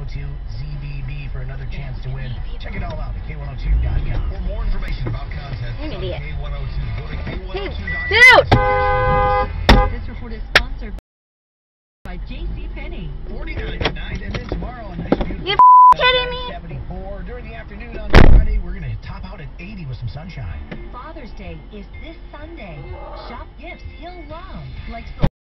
K102ZBB for another chance to win. Check it all out at K102.com. For more information about contests on idiot. K102, go to K102.com. Dude! This report is sponsored by JCPenney. $49.99, and then tomorrow a nice beautiful. You kidding me? 74. During the afternoon on Friday, we're gonna top out at 80 with some sunshine. Father's Day is this Sunday. Shop gifts he'll love, like